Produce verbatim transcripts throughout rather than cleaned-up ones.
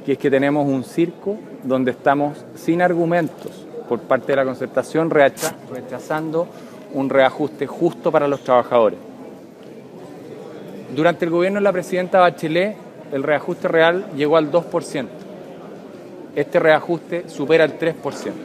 que es que tenemos un circo donde estamos sin argumentos por parte de la Concertación rechazando un reajuste justo para los trabajadores. Durante el gobierno de la presidenta Bachelet, el reajuste real llegó al dos por ciento. Este reajuste supera el tres por ciento.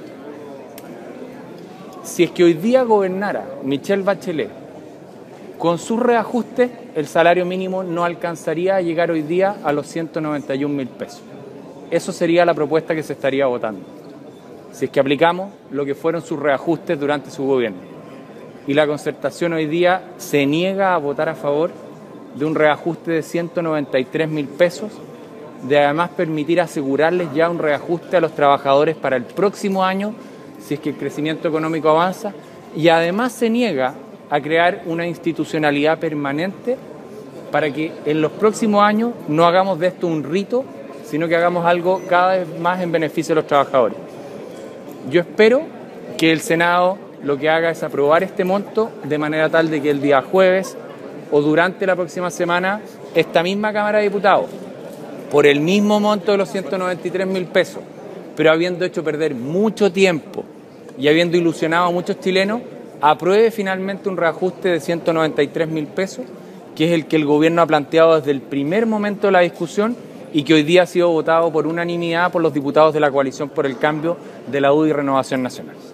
Si es que hoy día gobernara Michelle Bachelet, con sus reajustes, el salario mínimo no alcanzaría a llegar hoy día a los ciento noventa y un mil pesos. Eso sería la propuesta que se estaría votando, si es que aplicamos lo que fueron sus reajustes durante su gobierno. Y la Concertación hoy día se niega a votar a favor de un reajuste de ciento noventa y tres mil pesos, de además permitir asegurarles ya un reajuste a los trabajadores para el próximo año, si es que el crecimiento económico avanza, y además se niega a crear una institucionalidad permanente para que en los próximos años no hagamos de esto un rito, sino que hagamos algo cada vez más en beneficio de los trabajadores. Yo espero que el Senado lo que haga es aprobar este monto de manera tal de que el día jueves o durante la próxima semana esta misma Cámara de Diputados, por el mismo monto de los ciento noventa y tres mil pesos, pero habiendo hecho perder mucho tiempo y habiendo ilusionado a muchos chilenos, apruebe finalmente un reajuste de ciento noventa y tres mil pesos, que es el que el gobierno ha planteado desde el primer momento de la discusión y que hoy día ha sido votado por unanimidad por los diputados de la Coalición por el Cambio de la U D I y Renovación Nacional.